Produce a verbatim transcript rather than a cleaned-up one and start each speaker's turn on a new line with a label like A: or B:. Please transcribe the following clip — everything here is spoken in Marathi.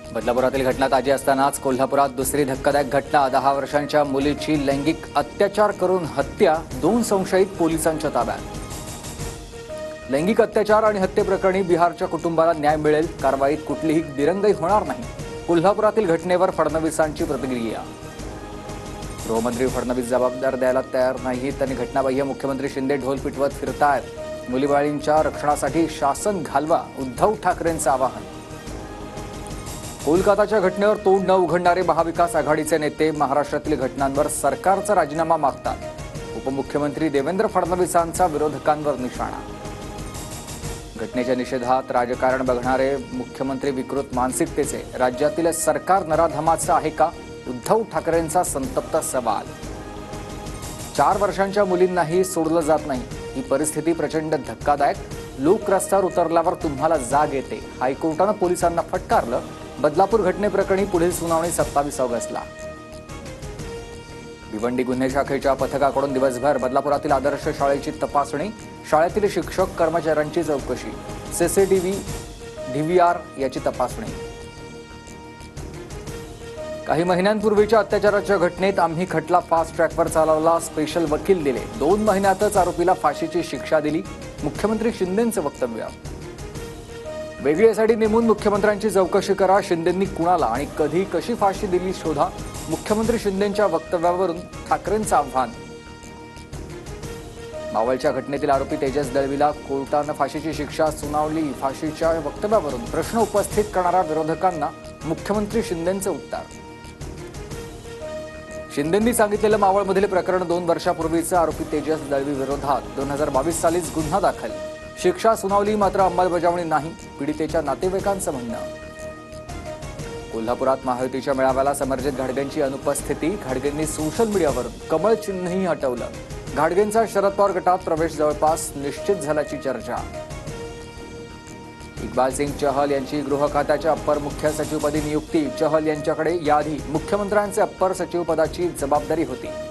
A: बदलापुरातील घटना ताजी असतानाच कोल्हापुरात दुसरी धक्कादायक घटना। दहा वर्षांच्या मुलीची लैंगिक अत्याचार करून हत्या, दोन संशयित पोलिसांच्या ताब्यात। लैंगिक अत्याचार आणि हत्येप्रकरणी बिहारच्या कुटुंबाला न्याय मिळेल, कारवाईत कुठलीही दिरंगाई होणार नाही। कोल्हापुरातील घटनेवर फडणवीसांची प्रतिक्रिया। गृहमंत्री फडणवीस जबाबदार द्यायला तयार नाहीत, त्यांनी घटनाबाह्य मुख्यमंत्री शिंदे ढोल पिटवत फिरतायत। मुलीबाळींच्या रक्षणासाठी शासन घालवा, उद्धव ठाकरेंचं आवाहन। कोलकाताच्या घटनेवर तोंड न उघडणारे महाविकास आघाडीचे नेते महाराष्ट्रातील घटनांवर सरकारचा राजीनामा मागतात। उपमुख्यमंत्री देवेंद्र फडणवीसांचा विरोधकांवर निशाणा। घटनेच्या निषेधात राजकारण बघणारे मुख्यमंत्री विकृत मानसिकतेचे, राज्यातील सरकार नराधमाचं आहे का? उद्धव ठाकरेंचा संतप्त सवाल। चार वर्षांच्या मुलींनाही सोडलं जात नाही, ही परिस्थिती प्रचंड धक्कादायक। लोक रस्त्यावर उतरल्यावर तुम्हाला जाग येते, हायकोर्टानं पोलिसांना फटकारलं। बदलापूर घटनेप्रकरणी पुढील सुनावणी सत्तावीस ऑगस्टला। भिवंडी गुन्हे शाखेच्या पथकाकडून दिवसभर बदलापुरातील आदर्श शाळेची तपासणी, शाळेतील शिक्षक कर्मचाऱ्यांची चौकशी, सीसीटीव्ही डीव्हीआर याची तपासणी। काही महिन्यांपूर्वीच्या अत्याचाराच्या घटनेत आम्ही खटला फास्ट ट्रॅकवर चालवला, स्पेशल वकील दिले, दोन महिन्यातच आरोपीला फाशीची शिक्षा दिली। मुख्यमंत्री शिंदेंचं वक्तव्य। वेगळी एसआयटी नेमून मुख्यमंत्र्यांची चौकशी करा, शिंदेंनी कुणाला आणि कधी कशी फाशी दिली शोधा। मुख्यमंत्री शिंदेंच्या वक्तव्यावरून ठाकरेंचं आव्हान। मावळच्या घटनेतील आरोपी तेजस दळवीला कोर्टानं फाशीची शिक्षा सुनावली। फाशीच्या वक्तव्यावरून प्रश्न उपस्थित करणाऱ्या विरोधकांना मुख्यमंत्री शिंदेंचं उत्तर। शिंदेंनी सांगितलेलं मावळमधील प्रकरण दोन वर्षापूर्वीचं, आरोपी तेजस दळवी विरोधात दोन हजार बावीस सालीच गुन्हा दाखल। शिक्षा सुनावली मात्र अंमलबजावणी नाही, पीडितेच्या नातेवाईकांचं म्हणणं। कोल्हापुरात महायुतीच्या मेळाव्याला समरजित घाडगेंची अनुपस्थिती, घाडगेंनी सोशल मीडियावरून कमळ चिन्हही हटवलं। घाडगेंचा शरद पवार गटात प्रवेश जवळपास निश्चित झाल्याची चर्चा। इक्बाल सिंग चहल यांची गृह खात्याच्या अप्पर मुख्य सचिवपदी नियुक्ती, चहल यांच्याकडे याआधी मुख्यमंत्र्यांचे अप्पर सचिव पदाची जबाबदारी होती।